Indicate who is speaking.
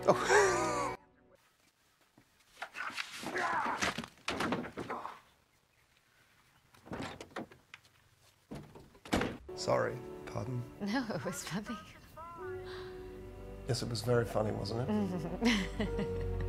Speaker 1: Oh. Sorry, pardon.
Speaker 2: No, it was funny.
Speaker 1: Yes, it was very funny, wasn't it?